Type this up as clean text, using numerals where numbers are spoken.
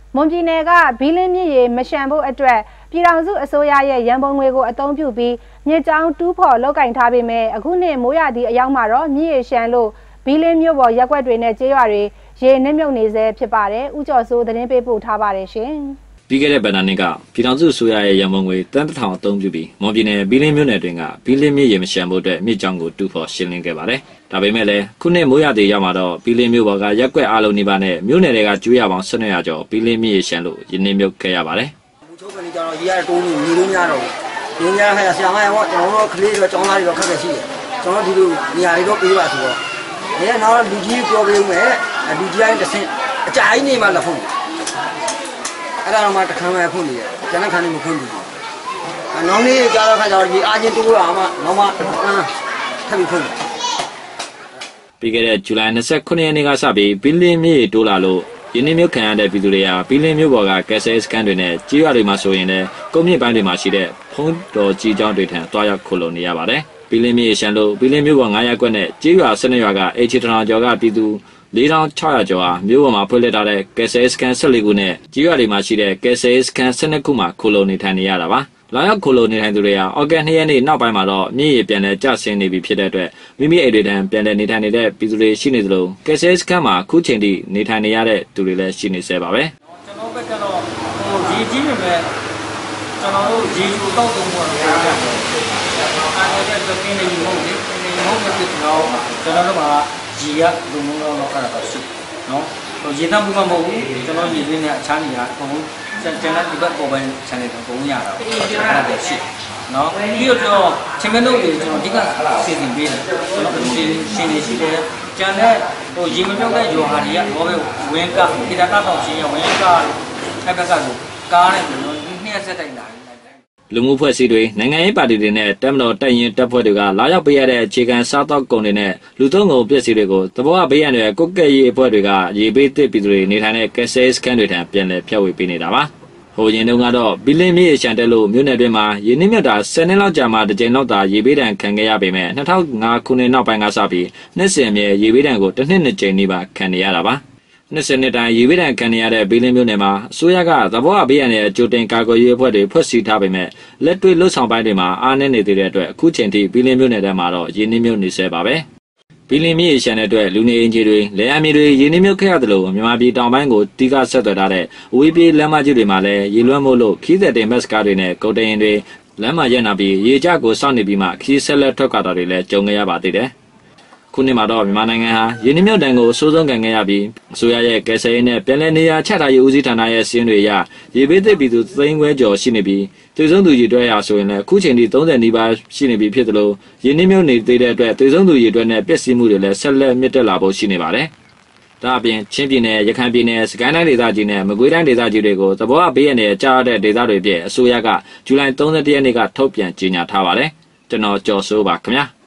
မွန်ပြည်နယ်ကဘီလင်းမြစ်ရေမရှမ်းဖို့အတွက်ပြည်ထောင်စုအစိုးရရဲ့ရန်ပုံငွေကိုအသုံးပြုပြီးမြစ်ကြောင်းတူးဖော်လောက်ကင်ထားပေမဲ့အခုနှစ်မိုးရာသီအရောက်မှာတော့မြစ်ရေရှမ်းလို့ဘီလင်းမြို့ပေါ်ရက်ကွက်တွေနဲ့ကျေးရွာတွေရေနစ်မြုပ်နေစေဖြစ်ပါတယ်။ဦးကျော်စိုးသတင်းပေးပို့ထားပါတယ်ရှင်။ပြီးခဲ့တဲ့ဗန္ဒာနှစ်ကပြည်ထောင်စုအစိုးရရဲ့ရန်ပုံငွေတန်းတစ်ထောင်အသုံးပြုပြီးမွန်ပြည်နယ်ဘီလင်းမြို့နယ်တွင်ကဘီလင်းမြစ်ရေမရှမ်းဖို့အတွက်မြစ်ကြောင်းကိုတူးဖော်ရှင်းလင်းခဲ့ပါတယ်။ဒါပေမဲ့လည်းခုနှစ်မိုးရာသီရောက်မှာတော့ဘီလင်းမြို့ပေါ်ကရက်ကွက်အားလုံးဒီပါနဲ့မြို့နယ်တွေကကျွေးရပေါင်း1200ကျော်ဘီလင်းမြစ်ရေရှမ်းလို့ရင်းနှီးမြုပ်ခဲ့ရပါတယ်။မူချိုးကနေကြတော့ရေရတိုးလို့ညီလို့များတော့ညီများခါဆရာမရောကျွန်တော်တို့ကလေးတွေကျောင်းသားတွေတော့ခက်ခဲရှိတယ်။ကျွန်တော်ဒီလိုနေရာတွေတော့ပေးပါဆိုတော့ဒီကနောက်လူကြီးပြောပေးဦးမယ်လူကြီးတိုင်းတစ်ဆင့်အကြိုင်းနေမှလက်ဖုန်းအဲ့ဒါတော့မှတခါမှဖုန်းနေတယ်ကျန်တဲ့ခါနေမဖုန်းဘူးနောက်နေ့ကြားတော့ခါကျတော့ဒီအားချင်းတိုးရအောင်မှနောက်မှထပ်ပြီးဖုန်းပြီးခဲ့တဲ့ဇူလိုင်29ရက်နေ့ကစပြီးဘီလင်းမြစ်တိုးလာလို့ရင်းနှီးမြုပ်ခံရတဲ့ပြည်သူတွေကဘီလင်းမြို့ပေါ်ကကက်ဆဲစကန်တွေနဲ့ကြေးရွာတွေမှာဆိုရင်လည်းကုန်းမြင့်ပိုင်းတွေမှာရှိတဲ့ဖုံးတော်ကြီးကျောင်းတွေထံတွားရောက်ခိုလုံနေရပါတယ်ဘီလင်းမြစ်ရှမ်းလို့ဘီလင်းမြို့ပေါ်900ကွက်နဲ့ကြေးရွာ12ရွာကအေချီတရာကျော်ကပြည်သူ4600ကျော်ဟာမြို့ပေါ်မှာဖွင့်လှစ်ထားတဲ့ကက်ဆဲစကန်14ခုနဲ့ကြေးရွာတွေမှာရှိတဲ့ကက်ဆဲစကန်12ခုမှာခိုလုံနေထိုင်နေရတာပါလာရောက်ခိုလုံနေထိုင်သူတွေဟာအော်ဂတ်2ရက်နေ့နောက်ပိုင်းမှာတော့မြစ်ရေပြန်လည်ကျဆင်းနေပြီဖြစ်တဲ့အတွက်မိမိအိမ်တွေတန်းပြန်လည်နေထိုင်နေတဲ့ပြည်သူတွေရှိနေသလိုကက်ဆဲစကန်မှာခုချိန်ထိနေထိုင်နေရတဲ့သူတွေလည်းရှိနေဆဲပါပဲကျွန်တော်ဘက်ကတော့ရေကြီးနေမဲ့ကျွန်တော်တို့ရေချိုတောက်တုံးပေါ်တော့အားရတယ်အားရတဲ့သင်းနေမဟုတ်လေနေမဟုတ်တဲ့ကျွန်တော်တို့ကရေရလုံလုံလောက်အဲ့ဒါတော့ရှိနော်ရေတမ်းဘူးမဟုတ်ဘူးကျွန်တော်ရေသွင်းနဲ့အခြားနေရာအကုန်လုံးကျန်တဲ့ဒီဘက်ပေါ်ပိုင်း channel တော့ပုံရတာအဲ့ဒါပဲရှိနော်ပြီးတော့ချင်းမတို့တွေကျွန်တော်ဒီကစီစဉ်ပေးတယ်ကျွန်တော်ရှင်နေရှိတယ်ကျန်တဲ့ရေမပြောက်တဲ့ရွာဟာတွေကဘောပဲဝင်းကခိတတာတောင်ရှင်ရဝင်းကအဲ့ဘက်ကဆိုကားနဲ့ကျွန်တော်2ဆက်တိုက်လာလူမှုဖွဲ့စည်းတွေနိုင်ငံရေးပါတီတွေနဲ့တက်မတော်တိုက်ရင်တပ်ဖွဲ့တွေကလာရောက်ပေးရတဲ့အခြေခံစားသောက်ကုန်တွေနဲ့လူသုံးကုန်ပစ္စည်းတွေကိုသဘောအပေးရတဲ့ကုတ်ကဲ့ရေးအဖွဲ့တွေကရေပေးသစ်ပြည်သူတွေနေထိုင်တဲ့ကက်ဆဲစကန်တွေထံပြန်လည်ဖြန့်ဝေပေးနေတာပါဟိုရင်တုန်းကတော့ဘီလင်းမြစ်ရှမ်းတက်လို့မြို့နယ်တွင်းမှာရေနစ်မြတ်တာ10နှစ်လောက်ကြာမှတစ်ကြိမ်လောက်သာရေပေးတံခံခဲ့ရပေမဲ့2005ခုနှစ်နောက်ပိုင်းကစပြီးနှစ်စဉ်မြေရေပေးတံကိုတစ်နှစ်နှစ်ကြိမ်နေပါခံနေရတာပါ20နှစ်တိုင်းရေပေးတံခံနေရတဲ့ဘီလင်းမြို့နယ်မှာအစိုးရကသဘောအပေးရတဲ့အကျိုးတင်ကာကွယ်ရေးအဖွဲ့တွေဖွဲ့စည်းထားပေမဲ့လက်တွေ့လှုပ်ဆောင်ပိုင်းတွေမှာအားနည်းနေသေးတဲ့အတွက်အခုချိန်ထိဘီလင်းမြို့နယ်ထဲမှာတော့ရေနစ်မြုပ်နေဆဲပါပဲဘီလင်းမြစ်ရှမ်းတဲ့အတွက်လူနေအင်ဂျီတွေလယ်ယာမြေတွေရေနစ်မြုပ်ခဲ့ရသလိုမြန်မာပြည်တောင်ပိုင်းကိုတီးကားဆက်သွယ်ထားတဲ့အဝေးပြေးလမ်းမကြီးတွေမှာလည်းရေလွှမ်းမိုးလို့ခီးသက်တင်မက်စကားတွေနဲ့ကုန်တင်ရင်တွေလမ်းမရက်နာပြီးရေကြကိုစောင့်နေပြီးမှခီးဆက်လက်ထွက်ခွာတာတွေလည်းကြုံခဲ့ရပါသေးတယ်ခုနှစ်မှာတော့မြန်မာနိုင်ငံဟာရင်းနှီးမြှုပ်နှံကိုအဆိုးဆုံးခံခဲ့ရပြီးအစိုးရရဲ့ကယ်ဆယ်ရေးနဲ့ပြည်내နေရာချထားရေးဦးစီးဌာနရဲ့စီးရင်တွေအရရေပေးသစ်ပြည်သူသိန်းခွဲကျော်ရှိနေပြီးသေဆုံးသူရေတွက်ရဆိုရင်လည်းအခုချိန်ထိ30နီးပါးရှိနေပြီဖြစ်သလိုရင်းနှီးမြှုပ်နေသေးတဲ့အတွက်သေဆုံးသူရေတွက်နဲ့ပျက်စီးမှုတွေလည်းဆက်လက်မြင့်တက်လာဖို့ရှိနေပါတယ်။ဒါအပြင်ချင်းပြည်နယ်ရခိုင်ပြည်နယ်စကိုင်းတိုင်းဒေသကြီးနဲ့မကွေးတိုင်းဒေသကြီးတွေကိုသဘောအပေးရတဲ့ကြားတဲ့ဒေသတွေပြည့်အစိုးရကဇူလိုင်31ရက်နေ့ကထုတ်ပြန်ကြေညာထားပါတယ်။ကျွန်တော်ကျော်စိုးပါခင်ဗျာ။